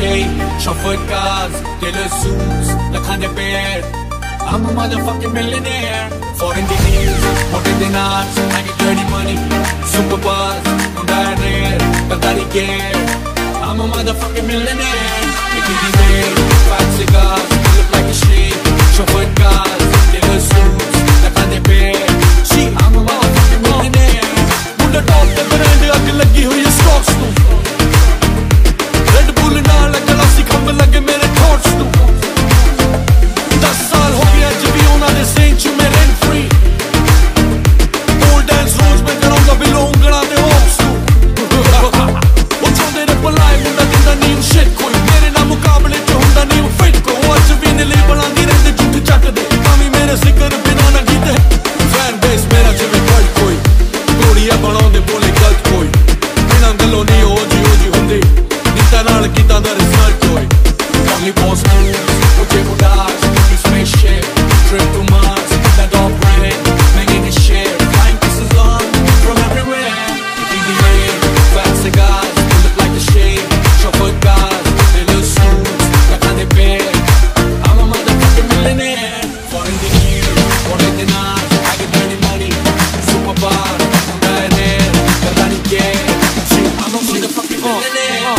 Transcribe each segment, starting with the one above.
shade, chauffeur cars, tailor suits, lakhan de pair. I'm a motherfucking millionaire. Foreign engineers, hotter than arts, I get dirty money, super buzz, Hyundai rare, Qatari gear. I'm a motherfucking millionaire. Making the made, fat cigars, look like a shade, chauffeur cars, tailor suits, lakhan de pair. I'm a motherfucking millionaire. Munda top te brand ag lagi hui hai stocks tu. Red Bull naal lagna si kham lage mere thoughts tu. 10 saal ho gaya aj bhi ona de saint chu me rent free. Old dance roads mein karaunga below ungana de hawks tu. Oh chonde ne palai munda dinda nahi shit koi. Mere na muqabale ch hunda nahi fit ko. Aj bhi ne le balandi rehde jut chak de. Kami mere zikr bina na jeete. Fan base mera jive cult koi. Godiya banaunde bole galt koi. Bina galo nahi oji hunde. Dita naal kita da result koi. Only boss moves, uje budas, spaceship, trip to Mars, that all brand, making this shit, flying kisses on from everywhere. Eating the air, fat cigars, look like the shade, chauffeur cars, they look suits, lakhan de pair. I'm a motherfucking millionaire. Foreign engineers, hotter than arts, I get dirty money, super bar, Hyundai rare, Qatari gear. I'm a motherfucking millionaire.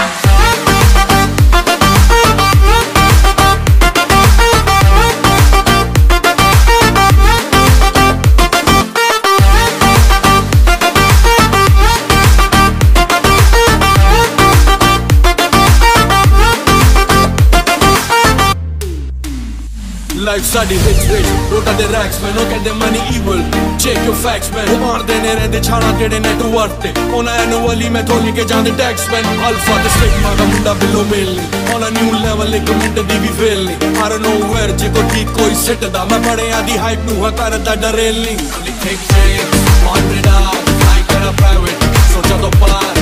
Life sari hits rich, रोटा दे racks man, ओ कहते money evil. Check your facts man, वो मार देने रहते छाना तेरे network ते. ओना annually मैं थोली के जाने tax man. Alpha the stigma का मुंडा बिलो मिलनी. On a new level एक मिनट दी भी fail नहीं. I don't know where जिको ठीक कोई set दा. मैं बड़े आदि hype नू है करता डरेल नहीं. Only take chance, 100 hours, flying कर private. सोचा तो पार,